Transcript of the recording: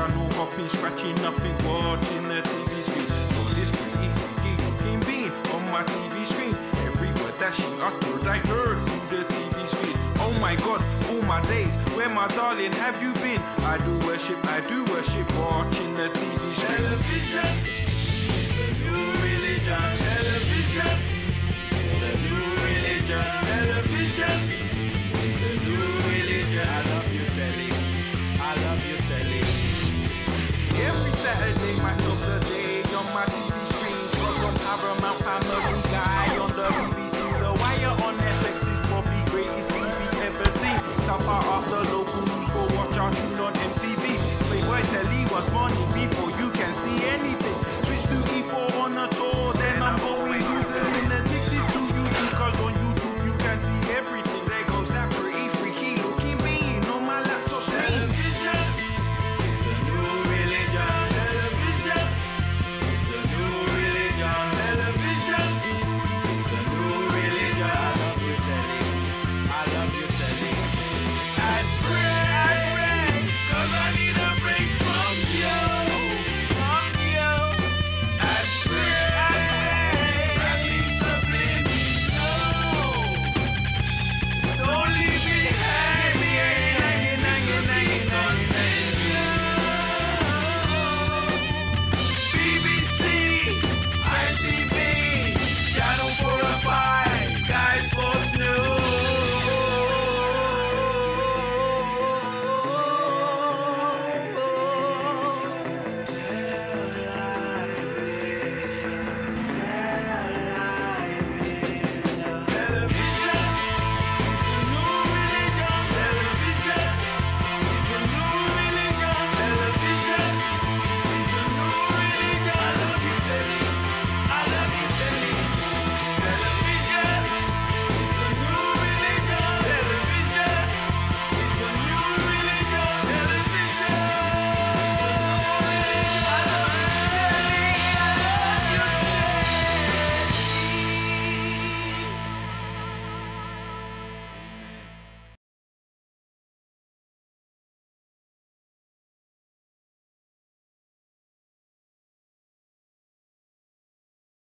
channel hopping, scratching nothing, watching the TV screen. So this pretty freaky looking being on my TV screen. Every word that she uttered I heard through the TV screen. Oh my God, all my days, where my darling have you been? I do worship, watching the TV screen. Television is the new religion. Television